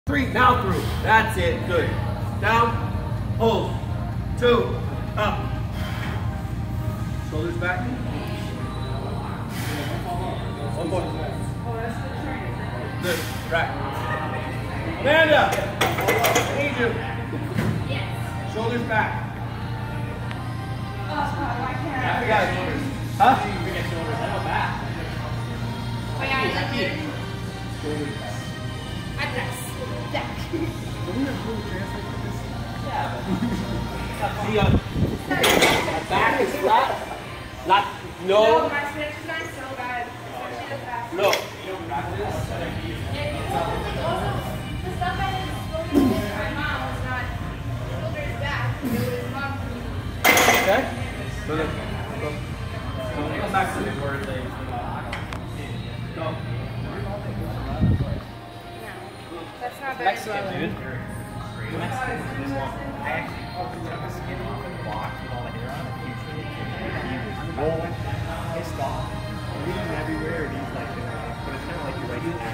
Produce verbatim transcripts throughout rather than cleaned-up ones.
Three, now through. That's it, good. Down, hold. Two, up. Shoulders back. One more. Good, right. Amanda, I need you. Yes. Shoulders back. Oh, why can't I? I got shoulders. Huh? We get shoulders, I know back. Why are you like here? Shoulders back. Atrás. Back. Do we have Google Translate for this? Yeah. See, uh, back is flat. Not, no. No, my Spanish is not so bad. She does that. No. You don't practice? Also, the stuff I did in my mom was not shoulders back. It was mom. Okay? So then, go. Come back to the word they Go. That's not bad. Mexican, dude. Mexican. I actually took a skin off and walked with all the hair on it. Roll, pissed off, bleeding everywhere, and he's like, but it's kind of like you're right there.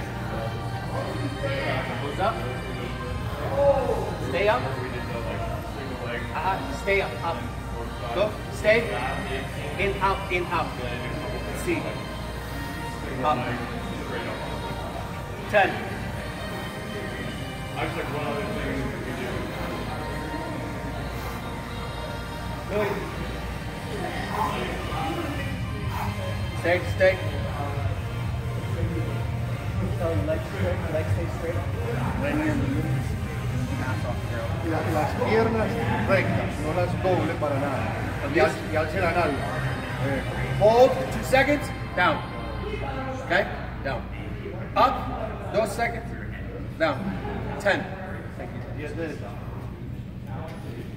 Goes up. Stay up. Uh-huh. Stay up. Up. Go. Stay. In, out, in, out. See. Up. Ten. I just like one other thing we do. Good. Stay, stay. Legs straight, legs stay straight. Y la- las piernas rectas, no las doble para nada. Y, al, y alce la nalga. Eh, Hold. Two seconds. Down. Okay? Down. Up. Dos seconds. Down. Ten. diez veces.